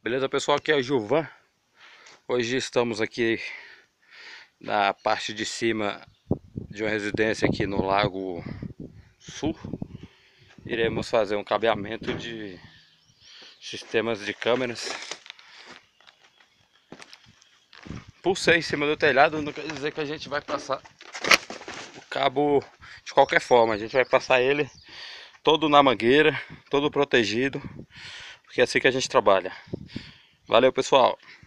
Beleza, pessoal? Aqui é o Gilvan. Hoje estamos aqui na parte de cima de uma residência aqui no Lago Sul. Iremos fazer um cabeamento de sistemas de câmeras. Pulsei em cima do telhado, não quer dizer que a gente vai passar o cabo de qualquer forma. A gente vai passar ele todo na mangueira, todo protegido, porque é assim que a gente trabalha. Valeu, pessoal!